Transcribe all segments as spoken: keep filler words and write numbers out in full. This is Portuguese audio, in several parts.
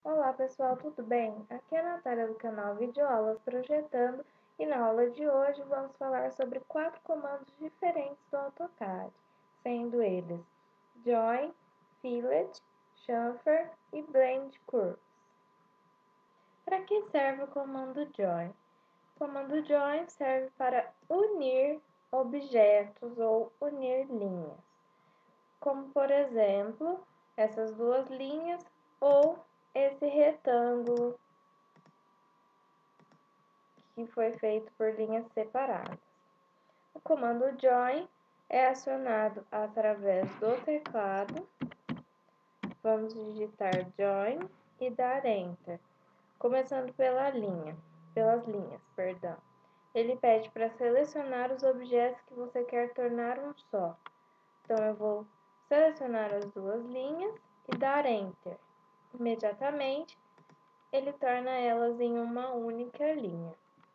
Olá pessoal, tudo bem? Aqui é a Natália do canal Videoaulas Projetando e na aula de hoje vamos falar sobre quatro comandos diferentes do AutoCAD, sendo eles Join, Fillet, Chamfer e Blend Curves. Para que serve o comando Join? O comando Join serve para unir objetos ou unir linhas, como por exemplo, essas duas linhas ou esse retângulo que foi feito por linhas separadas. O comando Join é acionado através do teclado. Vamos digitar Join e dar Enter, começando pela linha, pelas linhas, perdão. Ele pede para selecionar os objetos que você quer tornar um só. Então, eu vou selecionar as duas linhas e dar Enter. Imediatamente, ele torna elas em uma única linha.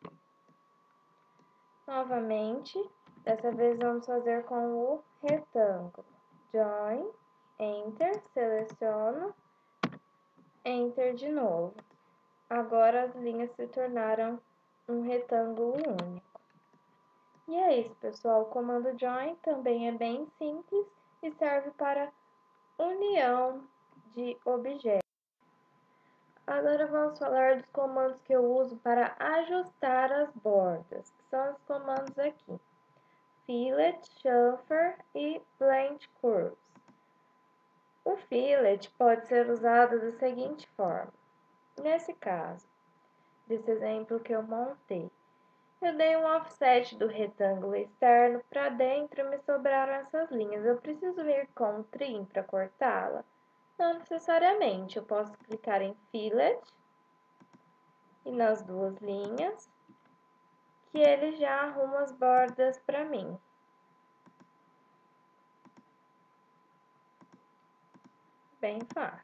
Novamente, dessa vez vamos fazer com o retângulo. Join, Enter, seleciono, Enter de novo. Agora as linhas se tornaram um retângulo único. E é isso, pessoal. O comando Join também é bem simples e serve para união de objetos. Agora vamos falar dos comandos que eu uso para ajustar as bordas, que são os comandos aqui. Fillet, Chamfer e Blend Curves. O fillet pode ser usado da seguinte forma. Nesse caso, desse exemplo que eu montei, eu dei um offset do retângulo externo para dentro e me sobraram essas linhas. Eu preciso vir com o trim para cortá-la? Não necessariamente. Eu posso clicar em Fillet e nas duas linhas, que ele já arruma as bordas para mim. Bem fácil.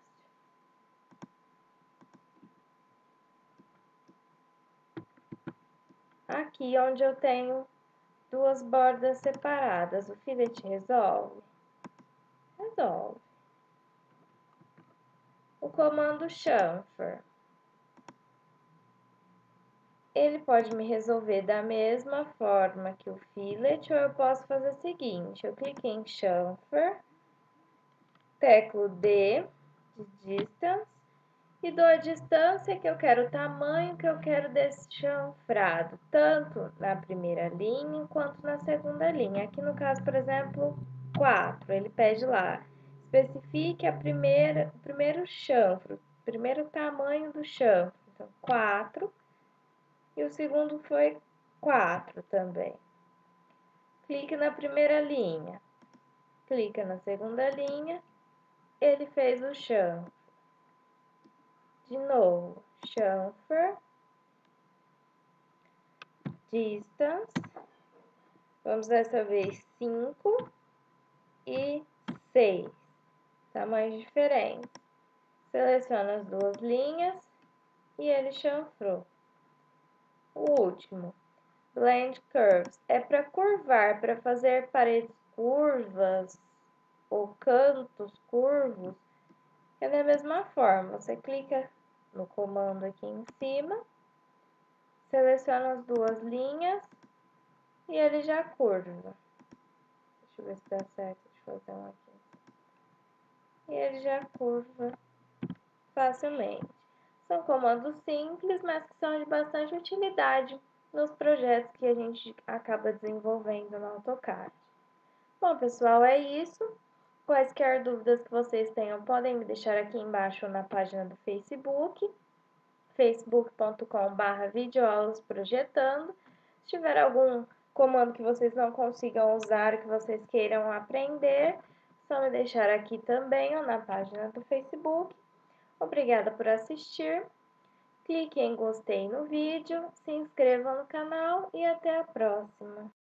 Aqui onde eu tenho duas bordas separadas, o fillet resolve? Resolve. O comando chamfer, ele pode me resolver da mesma forma que o fillet, ou eu posso fazer o seguinte, eu clico em chamfer, teclo D de distance, e dou a distância que eu quero, o tamanho que eu quero desse chanfrado, tanto na primeira linha quanto na segunda linha. Aqui no caso, por exemplo, quatro, ele pede lá, especifique a primeira, o primeiro chanfro, o primeiro tamanho do chanfro, então quatro, e o segundo foi quatro também. Clique na primeira linha, clica na segunda linha, ele fez o chanfro. De novo, chamfer, distance, vamos dessa vez cinco e seis, tamanhos diferentes. Seleciono as duas linhas e ele chanfrou. O último, Blend Curves, é para curvar, para fazer paredes curvas ou cantos curvos. É da mesma forma, você clica no comando aqui em cima, seleciona as duas linhas e ele já curva. Deixa eu ver se dá certo de fazer um aqui. E ele já curva facilmente. São comandos simples, mas que são de bastante utilidade nos projetos que a gente acaba desenvolvendo no AutoCAD. Bom, pessoal, é isso. Quaisquer dúvidas que vocês tenham, podem me deixar aqui embaixo na página do Facebook, facebook ponto com barra videoaulas projetando. Se tiver algum comando que vocês não consigam usar, que vocês queiram aprender, só me deixar aqui também ou na página do Facebook. Obrigada por assistir. Clique em gostei no vídeo, se inscreva no canal e até a próxima.